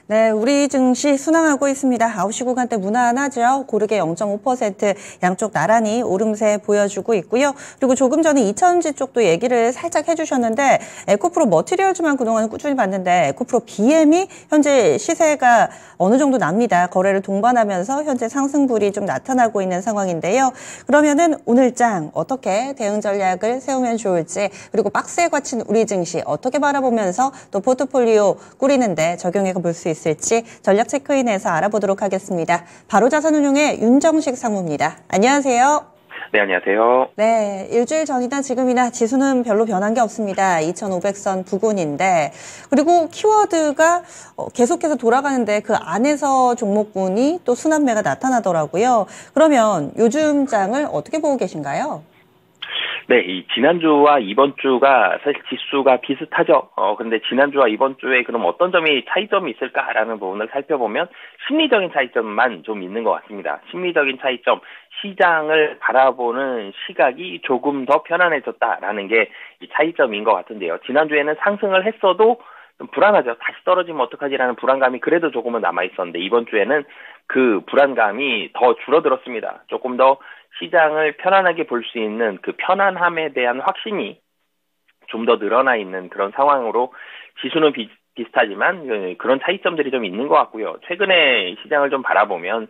네, 우리 증시 순항하고 있습니다. 9시 구간대 무난하죠. 고르게 0.5% 양쪽 나란히 오름세 보여주고 있고요. 그리고 조금 전에 이천지 쪽도 얘기를 살짝 해주셨는데 에코프로 머티리얼즈만 그동안 꾸준히 봤는데 에코프로 BM이 현재 시세가 어느 정도 납니다. 거래를 동반하면서 현재 상승불이 좀 나타나고 있는 상황인데요. 그러면은 오늘장 어떻게 대응 전략을 세우면 좋을지, 그리고 박스에 갇힌 우리 증시 어떻게 바라보면서 또 포트폴리오 꾸리는데 적용해 볼 수 있을지 전략 체크인에서 알아보도록 하겠습니다. 바로자산운용의 윤정식 상무입니다. 안녕하세요. 네, 안녕하세요. 네, 일주일 전이나 지금이나 지수는 별로 변한 게 없습니다. 2,500선 부근인데, 그리고 키워드가 계속해서 돌아가는데 그 안에서 종목군이 또 순환매가 나타나더라고요. 그러면 요즘 장을 어떻게 보고 계신가요? 네, 이 지난주와 이번 주가 사실 지수가 비슷하죠. 근데 지난주와 이번 주에 그럼 어떤 점이 차이점이 있을까라는 부분을 살펴보면 심리적인 차이점만 좀 있는 것 같습니다. 심리적인 차이점, 시장을 바라보는 시각이 조금 더 편안해졌다라는 게 이 차이점인 것 같은데요. 지난주에는 상승을 했어도 좀 불안하죠. 다시 떨어지면 어떡하지라는 불안감이 그래도 조금은 남아있었는데 이번 주에는 그 불안감이 더 줄어들었습니다. 조금 더 시장을 편안하게 볼 수 있는 그 편안함에 대한 확신이 좀 더 늘어나 있는 그런 상황으로 지수는 비슷하지만 그런 차이점들이 좀 있는 것 같고요. 최근에 시장을 좀 바라보면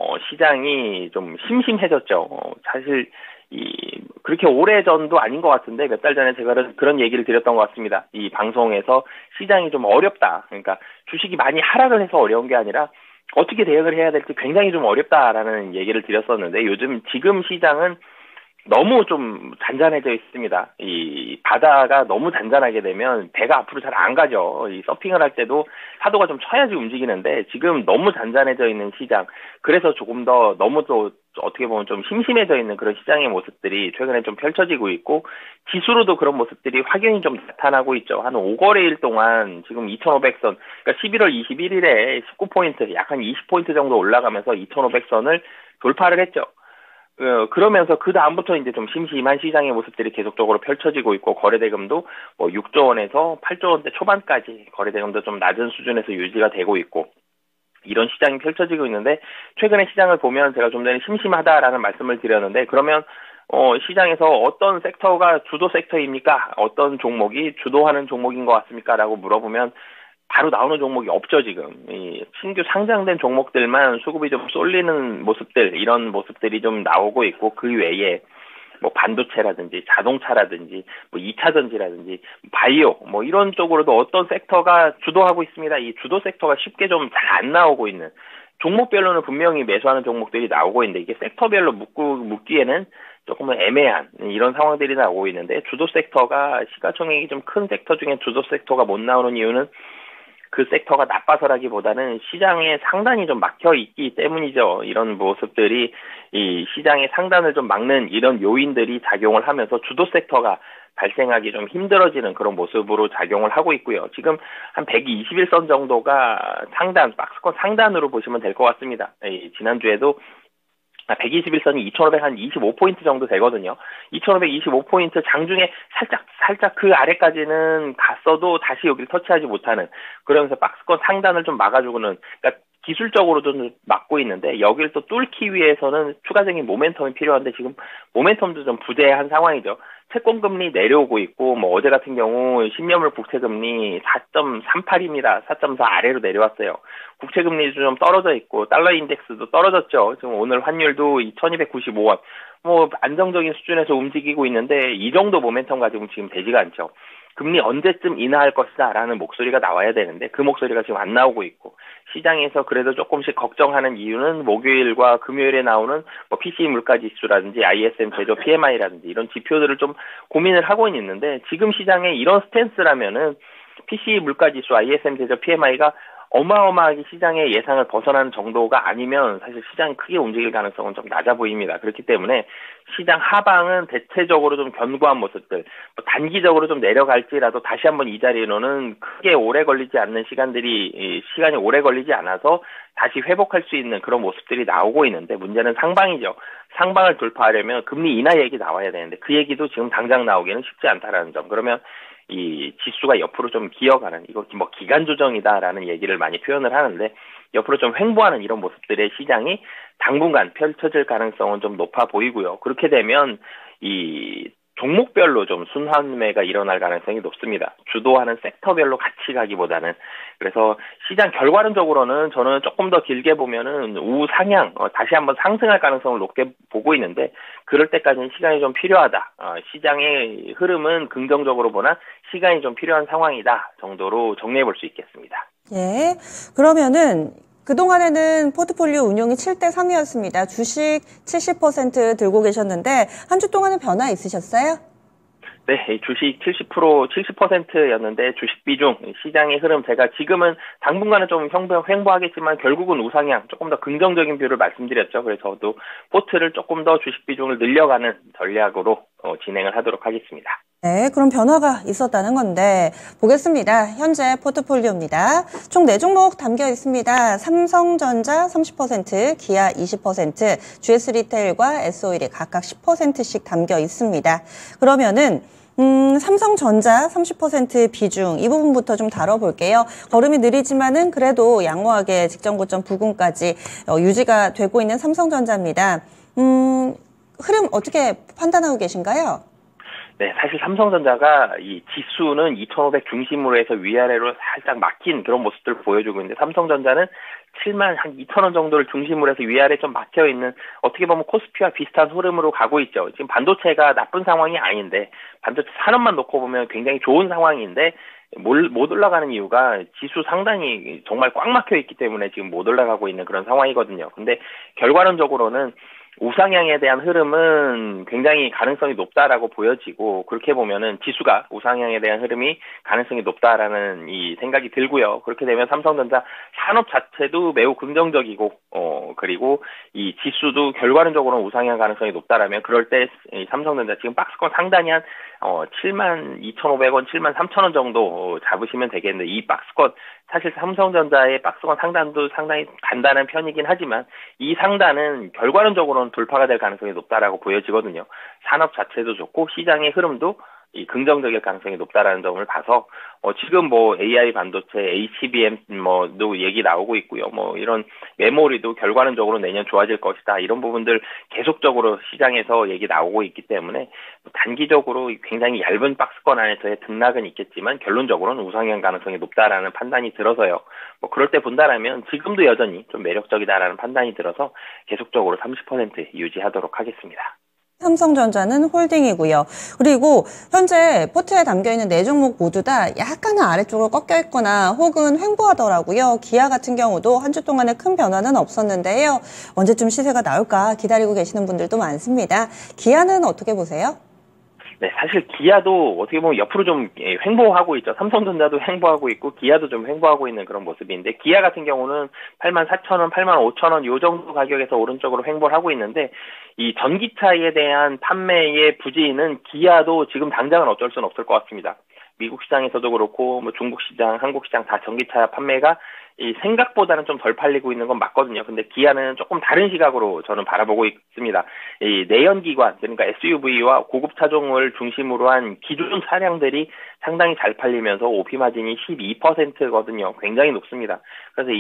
시장이 좀 심심해졌죠. 사실 그렇게 오래전도 아닌 것 같은데 몇 달 전에 제가 그런 얘기를 드렸던 것 같습니다. 이 방송에서 시장이 좀 어렵다. 그러니까 주식이 많이 하락을 해서 어려운 게 아니라 어떻게 대응을 해야 될지 굉장히 좀 어렵다라는 얘기를 드렸었는데 지금 시장은 너무 좀 잔잔해져 있습니다. 이 바다가 너무 잔잔하게 되면 배가 앞으로 잘 안 가죠. 이 서핑을 할 때도 파도가 좀 쳐야지 움직이는데 지금 너무 잔잔해져 있는 시장. 그래서 조금 더 너무 또 어떻게 보면 좀 심심해져 있는 그런 시장의 모습들이 최근에 좀 펼쳐지고 있고 지수로도 그런 모습들이 확연히 좀 나타나고 있죠. 한 5거래일 동안 지금 2,500선, 그러니까 11월 21일에 19포인트, 약 한 20포인트 정도 올라가면서 2,500선을 돌파를 했죠. 그러면서 그 다음부터 이제 좀 심심한 시장의 모습들이 계속적으로 펼쳐지고 있고 거래대금도 뭐 6조 원에서 8조 원대 초반까지 거래대금도 좀 낮은 수준에서 유지가 되고 있고 이런 시장이 펼쳐지고 있는데 최근에 시장을 보면 제가 좀 전에 심심하다라는 말씀을 드렸는데 그러면 시장에서 어떤 섹터가 주도 섹터입니까? 어떤 종목이 주도하는 종목인 것 같습니까? 라고 물어보면 바로 나오는 종목이 없죠, 지금. 이 신규 상장된 종목들만 수급이 좀 쏠리는 모습들, 이런 모습들이 좀 나오고 있고, 그 외에 뭐 반도체라든지 자동차라든지 뭐 2차 전지라든지 바이오 뭐 이런 쪽으로도 어떤 섹터가 주도하고 있습니다. 이 주도 섹터가 쉽게 좀 잘 안 나오고 있는 종목별로는 분명히 매수하는 종목들이 나오고 있는데 이게 섹터별로 묶기에는 조금은 애매한 이런 상황들이 나오고 있는데 주도 섹터가 시가총액이 좀 큰 섹터 중에 주도 섹터가 못 나오는 이유는 그 섹터가 나빠서라기보다는 시장의 상단이 좀 막혀 있기 때문이죠. 이런 모습들이 이 시장의 상단을 좀 막는 이런 요인들이 작용을 하면서 주도 섹터가 발생하기 좀 힘들어지는 그런 모습으로 작용을 하고 있고요. 지금 한 121선 정도가 박스권 상단으로 보시면 될 것 같습니다. 지난주에도 121선이 2,500 한 25포인트 정도 되거든요. 2,525포인트 장중에 살짝 그 아래까지는 갔어도 다시 여기를 터치하지 못하는 그러면서 박스권 상단을 좀 막아주고는 그러니까 기술적으로도 좀 막고 있는데 여기를 또 뚫기 위해서는 추가적인 모멘텀이 필요한데 지금 모멘텀도 좀 부재한 상황이죠. 채권금리 내려오고 있고 뭐 어제 같은 경우 10년물 국채금리 4.38입니다. 4.4 아래로 내려왔어요. 국채금리도 좀 떨어져 있고 달러 인덱스도 떨어졌죠. 지금 오늘 환율도 2,295원. 뭐 안정적인 수준에서 움직이고 있는데 이 정도 모멘텀 가지고 지금 되지가 않죠. 금리 언제쯤 인하할 것이다 라는 목소리가 나와야 되는데 그 목소리가 지금 안 나오고 있고 시장에서 그래도 조금씩 걱정하는 이유는 목요일과 금요일에 나오는 뭐 PCE 물가지수라든지 ISM 제조 PMI라든지 이런 지표들을 좀 고민을 하고 있는데 지금 시장의 이런 스탠스라면은 PCE 물가지수 ISM 제조 PMI가 어마어마하게 시장의 예상을 벗어나는 정도가 아니면 사실 시장이 크게 움직일 가능성은 좀 낮아 보입니다. 그렇기 때문에 시장 하방은 대체적으로 좀 견고한 모습들, 단기적으로 좀 내려갈지라도 다시 한번 이 자리로는 크게 오래 걸리지 않는 시간이 오래 걸리지 않아서 다시 회복할 수 있는 그런 모습들이 나오고 있는데 문제는 상방이죠. 상방을 돌파하려면 금리 인하 얘기 나와야 되는데 그 얘기도 지금 당장 나오기는 쉽지 않다라는 점. 그러면 이 지수가 옆으로 좀 기어가는, 이거 뭐 기간 조정이다라는 얘기를 많이 표현을 하는데, 옆으로 좀 횡보하는 이런 모습들의 시장이 당분간 펼쳐질 가능성은 좀 높아 보이고요. 그렇게 되면 이 종목별로 좀 순환매가 일어날 가능성이 높습니다. 주도하는 섹터별로 같이 가기보다는. 그래서 시장 결과론적으로는 저는 조금 더 길게 보면은 우상향, 다시 한번 상승할 가능성을 높게 보고 있는데, 그럴 때까지는 시간이 좀 필요하다. 시장의 흐름은 긍정적으로 보나 시간이 좀 필요한 상황이다 정도로 정리해 볼 수 있겠습니다. 예. 그러면은 그동안에는 포트폴리오 운용이 7대 3이었습니다. 주식 70% 들고 계셨는데 한 주 동안은 변화 있으셨어요? 네, 주식 70%였는데 주식 비중, 시장의 흐름, 제가 지금은 당분간은 좀 횡보하겠지만 결국은 우상향, 조금 더 긍정적인 뷰를 말씀드렸죠. 그래서 저도 포트를 조금 더 주식 비중을 늘려가는 전략으로 진행을 하도록 하겠습니다. 네, 그럼 변화가 있었다는 건데 보겠습니다. 현재 포트폴리오입니다. 총 4종목 담겨 있습니다. 삼성전자 30%, 기아 20%, GS 리테일과 S-오일이 각각 10%씩 담겨 있습니다. 그러면은 삼성전자 30% 비중 이 부분부터 좀 다뤄볼게요. 걸음이 느리지만은 그래도 양호하게 직전 고점 부근까지 유지가 되고 있는 삼성전자입니다. 흐름 어떻게 판단하고 계신가요? 네, 사실 삼성전자가 이 지수는 2,500 중심으로 해서 위아래로 살짝 막힌 그런 모습들을 보여주고 있는데, 삼성전자는 7만 한 2,000원 정도를 중심으로 해서 위아래 좀 막혀 있는, 어떻게 보면 코스피와 비슷한 흐름으로 가고 있죠. 지금 반도체가 나쁜 상황이 아닌데, 반도체 산업만 놓고 보면 굉장히 좋은 상황인데 못 올라가는 이유가 지수 상당히 정말 꽉 막혀 있기 때문에 지금 못 올라가고 있는 그런 상황이거든요. 근데 결과론적으로는 우상향에 대한 흐름은 굉장히 가능성이 높다라고 보여지고, 그렇게 보면은 지수가 우상향에 대한 흐름이 가능성이 높다라는 이 생각이 들고요. 그렇게 되면 삼성전자 산업 자체도 매우 긍정적이고, 그리고 이 지수도 결과론적으로는 우상향 가능성이 높다라면, 그럴 때 이 삼성전자 지금 박스권 상단이 한 72,500원, 73,000원 정도 잡으시면 되겠는데, 이 박스권, 사실 삼성전자의 박스권 상단도 상당히 간단한 편이긴 하지만 이 상단은 결과론적으로는 돌파가 될 가능성이 높다라고 보여지거든요. 산업 자체도 좋고 시장의 흐름도 이 긍정적일 가능성이 높다라는 점을 봐서 지금 뭐 AI 반도체, HBM 뭐도 얘기 나오고 있고요. 뭐 이런 메모리도 결과론적으로 내년 좋아질 것이다. 이런 부분들 계속적으로 시장에서 얘기 나오고 있기 때문에 단기적으로 굉장히 얇은 박스권 안에서의 등락은 있겠지만 결론적으로는 우상향 가능성이 높다라는 판단이 들어서요. 뭐 그럴 때 본다라면 지금도 여전히 좀 매력적이다라는 판단이 들어서 계속적으로 30% 유지하도록 하겠습니다. 삼성전자는 홀딩이고요. 그리고 현재 포트에 담겨있는 4종목 모두 다 약간은 아래쪽으로 꺾여 있거나 혹은 횡보하더라고요. 기아 같은 경우도 한 주 동안에 큰 변화는 없었는데요. 언제쯤 시세가 나올까 기다리고 계시는 분들도 많습니다. 기아는 어떻게 보세요? 네, 사실 기아도 어떻게 보면 옆으로 좀 횡보하고 있죠. 삼성전자도 횡보하고 있고 기아도 좀 횡보하고 있는 그런 모습인데, 기아 같은 경우는 84,000원, 85,000원 요 정도 가격에서 오른쪽으로 횡보를 하고 있는데, 이 전기차에 대한 판매의 부진은 기아도 지금 당장은 어쩔 수는 없을 것 같습니다. 미국 시장에서도 그렇고 뭐 중국 시장, 한국 시장 다 전기차 판매가 이 생각보다는 좀 덜 팔리고 있는 건 맞거든요. 근데 기아는 조금 다른 시각으로 저는 바라보고 있습니다. 이 내연기관, 그러니까 SUV와 고급 차종을 중심으로 한 기존 차량들이 상당히 잘 팔리면서 OP 마진이 12%거든요. 굉장히 높습니다. 그래서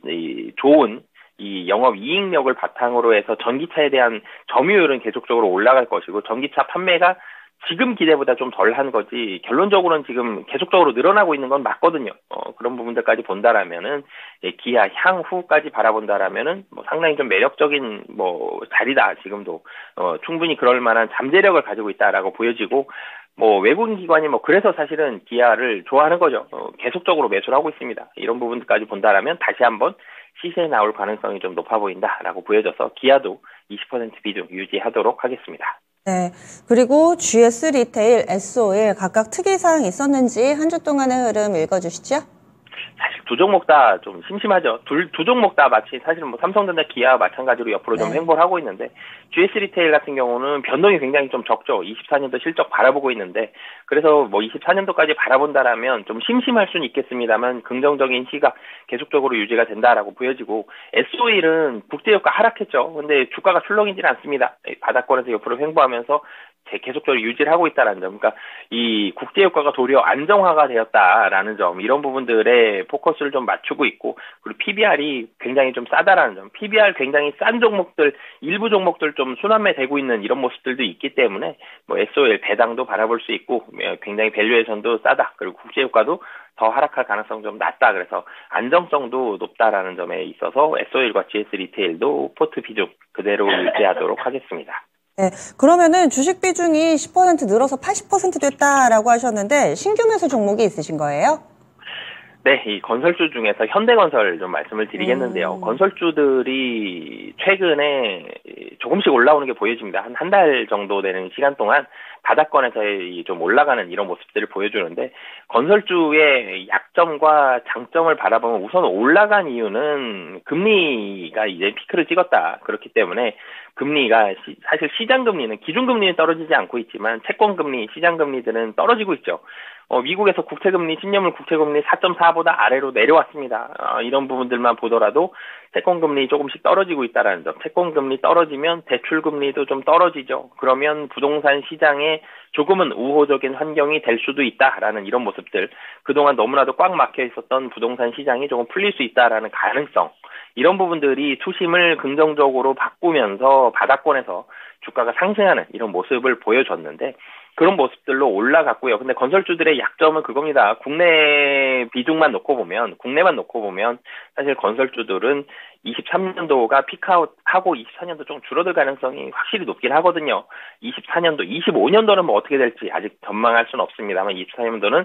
이 좋은 이 영업 이익력을 바탕으로 해서 전기차에 대한 점유율은 계속적으로 올라갈 것이고, 전기차 판매가 지금 기대보다 좀 덜한 거지 결론적으로는 지금 계속적으로 늘어나고 있는 건 맞거든요. 그런 부분들까지 본다라면은 기아 향후까지 바라본다라면은 뭐 상당히 좀 매력적인 뭐 자리다. 지금도 충분히 그럴 만한 잠재력을 가지고 있다라고 보여지고, 뭐 외국인 기관이 뭐 그래서 사실은 기아를 좋아하는 거죠. 계속적으로 매수를 하고 있습니다. 이런 부분들까지 본다라면 다시 한번 시세에 나올 가능성이 좀 높아 보인다라고 보여져서 기아도 20% 비중 유지하도록 하겠습니다. 네. 그리고 GS 리테일, S-오일 각각 특이사항 있었는지 한 주 동안의 흐름 읽어주시죠. 사실 두 종목 다 좀 심심하죠. 두 종목 다 마치 사실은 뭐 삼성전자, 기아 마찬가지로 옆으로 좀 횡보를 하고 있는데, GS 리테일 같은 경우는 변동이 굉장히 좀 적죠. 24년도 실적 바라보고 있는데, 그래서 뭐 24년도까지 바라본다라면 좀 심심할 수는 있겠습니다만 긍정적인 시각 계속적으로 유지가 된다라고 보여지고, S-오일은 국제유가 하락했죠. 근데 주가가 출렁이질 않습니다. 바닥권에서 옆으로 횡보하면서 계속적으로 유지를 하고 있다는 점, 그러니까 이 국제유가가 도리어 안정화가 되었다라는 점, 이런 부분들에 포커스를 좀 맞추고 있고, 그리고 PBR이 굉장히 좀 싸다라는 점, PBR 굉장히 싼 종목들, 일부 종목들 좀 순환매되고 있는 이런 모습들도 있기 때문에 뭐 SOL 배당도 바라볼 수 있고, 굉장히 밸류에이션도 싸다, 그리고 국제유가도 더 하락할 가능성 좀 낮다. 그래서 안정성도 높다라는 점에 있어서 SOL과 GS 리테일도 포트 비중 그대로 유지하도록 하겠습니다. 네, 그러면은 주식 비중이 10% 늘어서 80% 됐다라고 하셨는데 신규 매수 종목이 있으신 거예요? 네, 이 건설주 중에서 현대건설 좀 말씀을 드리겠는데요. 건설주들이 최근에 조금씩 올라오는 게 보여집니다. 한 달 정도 되는 시간 동안 바닥권에서 좀 올라가는 이런 모습들을 보여주는데, 건설주의 약점과 장점을 바라보면 우선 올라간 이유는 금리가 이제 피크를 찍었다. 그렇기 때문에 금리가 사실 시장금리는, 기준금리는 떨어지지 않고 있지만 채권금리, 시장금리들은 떨어지고 있죠. 미국에서 국채금리, 10년물 국채금리 4.4보다 아래로 내려왔습니다. 이런 부분들만 보더라도 채권금리 조금씩 떨어지고 있다는 점, 채권금리 떨어지면 대출금리도 좀 떨어지죠. 그러면 부동산 시장에 조금은 우호적인 환경이 될 수도 있다라는 이런 모습들, 그동안 너무나도 꽉 막혀 있었던 부동산 시장이 조금 풀릴 수 있다라는 가능성, 이런 부분들이 투심을 긍정적으로 바꾸면서 바닥권에서 주가가 상승하는 이런 모습을 보여줬는데, 그런 모습들로 올라갔고요. 근데 건설주들의 약점은 그겁니다. 국내만 놓고 보면 사실 건설주들은 23년도가 피크아웃하고 24년도 좀 줄어들 가능성이 확실히 높긴 하거든요. 24년도, 25년도는 뭐 어떻게 될지 아직 전망할 수는 없습니다만 24년도는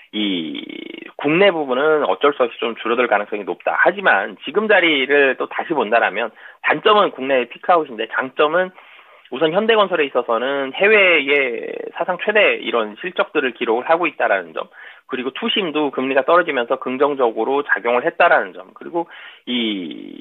이 국내 부분은 어쩔 수 없이 좀 줄어들 가능성이 높다. 하지만 지금 자리를 또 다시 본다라면 단점은 국내의 피크아웃인데 장점은 우선 현대건설에 있어서는 해외의 사상 최대 이런 실적들을 기록을 하고 있다라는 점, 그리고 투심도 금리가 떨어지면서 긍정적으로 작용을 했다라는 점, 그리고 이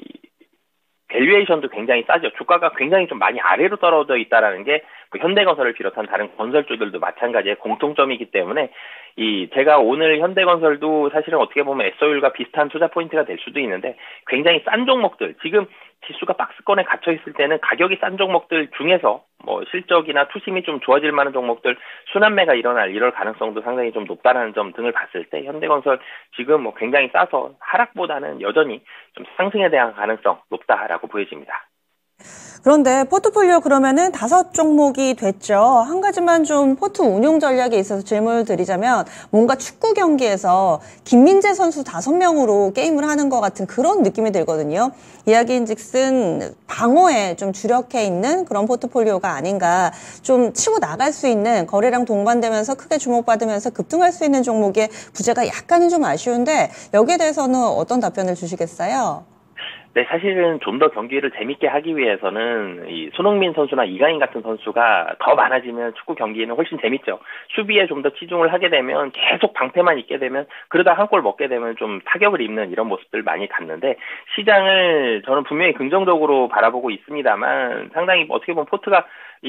밸류에이션도 굉장히 싸죠. 주가가 굉장히 좀 많이 아래로 떨어져 있다라는 게 현대건설을 비롯한 다른 건설주들도 마찬가지의 공통점이기 때문에 제가 오늘 현대건설도 사실은 어떻게 보면 SO일과 비슷한 투자 포인트가 될 수도 있는데, 굉장히 싼 종목들, 지금 지수가 박스권에 갇혀 있을 때는 가격이 싼 종목들 중에서 뭐 실적이나 투심이 좀 좋아질 만한 종목들 순환매가 이럴 가능성도 상당히 좀 높다라는 점 등을 봤을 때 현대건설 지금 뭐 굉장히 싸서 하락보다는 여전히 좀 상승에 대한 가능성 높다라고 보여집니다. 그런데 포트폴리오 그러면은 5종목이 됐죠. 한 가지만 좀 포트 운용 전략에 있어서 질문을 드리자면, 뭔가 축구 경기에서 김민재 선수 5명으로 게임을 하는 것 같은 그런 느낌이 들거든요. 이야기인즉슨 방어에 좀 주력해 있는 그런 포트폴리오가 아닌가, 좀 치고 나갈 수 있는, 거래량 동반되면서 크게 주목받으면서 급등할 수 있는 종목의 부재가 약간은 좀 아쉬운데, 여기에 대해서는 어떤 답변을 주시겠어요? 네, 사실은 좀 더 경기를 재밌게 하기 위해서는 이 손흥민 선수나 이강인 같은 선수가 더 많아지면 축구 경기는 훨씬 재밌죠. 수비에 좀 더 치중을 하게 되면, 계속 방패만 있게 되면, 그러다 한 골 먹게 되면 좀 타격을 입는 이런 모습들 많이 갔는데, 시장을 저는 분명히 긍정적으로 바라보고 있습니다만, 상당히 어떻게 보면 포트가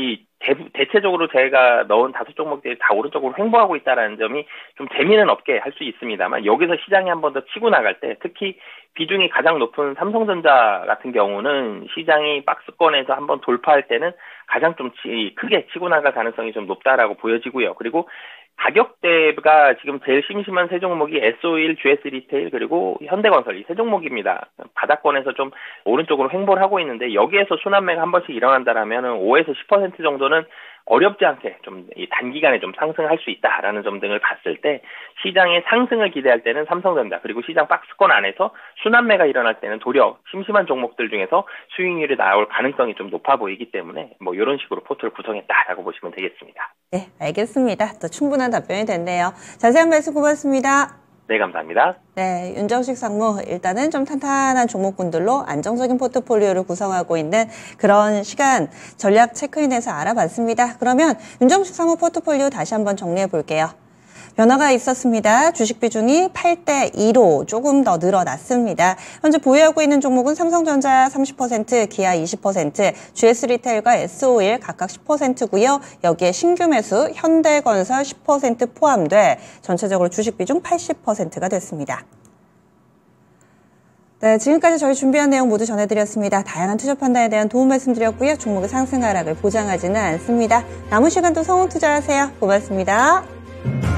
대체적으로 제가 넣은 5종목들이 다 오른쪽으로 횡보하고 있다는 점이 좀 재미는 없게 할 수 있습니다만, 여기서 시장이 한 번 더 치고 나갈 때, 특히 비중이 가장 높은 삼성전자 같은 경우는 시장이 박스권에서 한번 돌파할 때는 가장 좀 크게 치고 나갈 가능성이 좀 높다라고 보여지고요. 그리고 가격대가 지금 제일 심심한 세 종목이 SO일, GS 리테일, 그리고 현대건설, 이 세 종목입니다. 바닥권에서 좀 오른쪽으로 횡보를 하고 있는데, 여기에서 순환매가 한 번씩 일어난다라면 5에서 10% 정도는 어렵지 않게 좀 단기간에 좀 상승할 수 있다라는 점 등을 봤을 때, 시장의 상승을 기대할 때는 삼성전자, 그리고 시장 박스권 안에서 순환매가 일어날 때는 도리어 심심한 종목들 중에서 수익률이 나올 가능성이 좀 높아 보이기 때문에 뭐 이런 식으로 포트를 구성했다라고 보시면 되겠습니다. 네, 알겠습니다. 또 충분한 답변이 됐네요. 자세한 말씀 고맙습니다. 네, 감사합니다. 네, 윤정식 상무, 일단은 좀 탄탄한 종목군들로 안정적인 포트폴리오를 구성하고 있는 그런 시간, 전략 체크인에서 알아봤습니다. 그러면 윤정식 상무 포트폴리오 다시 한번 정리해 볼게요. 변화가 있었습니다. 주식 비중이 8대2로 조금 더 늘어났습니다. 현재 보유하고 있는 종목은 삼성전자 30%, 기아 20%, GS 리테일과 SO일 각각 10%고요. 여기에 신규 매수 현대건설 10% 포함돼 전체적으로 주식 비중 80%가 됐습니다. 네, 지금까지 저희 준비한 내용 모두 전해드렸습니다. 다양한 투자 판단에 대한 도움 말씀드렸고요. 종목의 상승 하락을 보장하지는 않습니다. 남은 시간도 성운 투자하세요. 고맙습니다.